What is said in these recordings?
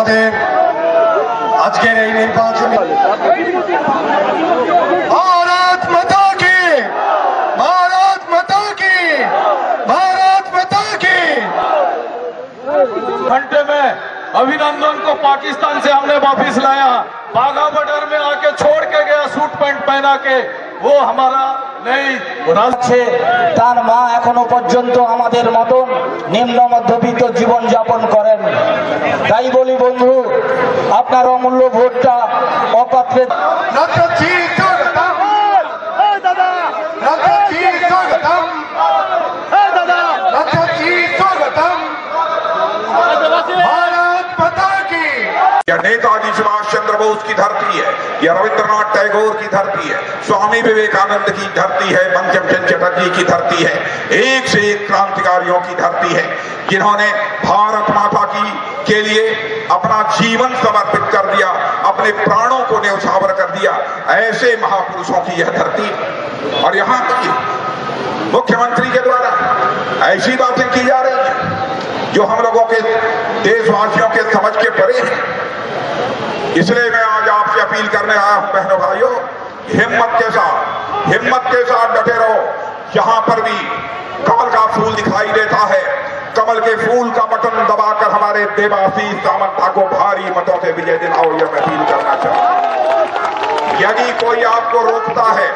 আমাদের আজকের এই নির্বাচনে भारत माता की, भारत माता की, भारत माता की। घंटे में अभिनंदन को पाकिस्तान से हमने वापिस लाया, बाघा बॉर्डर में आके छोड़ के गया सूट पैंट पहना के, वो हमारा नहीं আছে। তার মা এখনো পর্যন্ত আমাদের মতন নিম্ন মধ্যবিত্ত জীবন যাপন করেন। তাই বলি বন্ধু, আপনার অমূল্য ভোটটা অপাত্রে यह नेताजी सुभाष चंद्र बोस की धरती है, यह रविंद्रनाथ टैगोर की धरती है, स्वामी विवेकानंद की धरती है, बंकिम चंद्र चटर्जी की धरती है, एक से एक क्रांतिकारियों की धरती है जिन्होंने भारत माता की के लिए अपना जीवन समर्पित कर दिया, अपने प्राणों को न्यौछावर कर दिया। ऐसे महापुरुषों की यह धरती, और यहाँ की मुख्यमंत्री के द्वारा ऐसी बातें की जा रही हैं जो हम लोगों के देशवासियों के समझ के परे हैं। इसलिए मैं आज आपसे अपील करने आया हूं बहनों भाइयों, हिम्मत के साथ डटे रहो। जहां पर भी कमल का फूल दिखाई देता है, कमल के फूल का बटन दबाकर हमारे देवाशीष सामंता को भारी मतों से विजय दिलाओ, यह मैं अपील करना चाहता हूं। यदि कोई आपको रोकता है,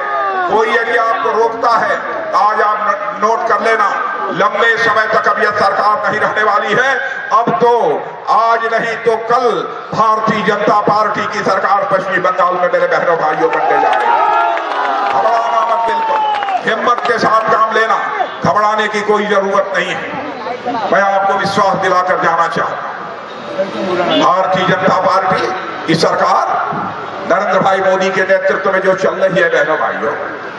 आज आप नोट कर लेना, लंबे समय तक अब यह सरकार नहीं रहने वाली है। अब तो आज नहीं तो कल भारतीय जनता पार्टी की सरकार पश्चिमी बंगाल में मेरे बहनों भाइयों बनने जा रही है। घबराना मत, बिल्कुल हिम्मत के साथ काम लेना, घबराने की कोई जरूरत नहीं है। मैं आपको विश्वास दिलाकर जाना चाहता हूं, भारतीय जनता पार्टी की सरकार नरेंद्र भाई मोदी के नेतृत्व में जो चल रही है बहनों भाइयों,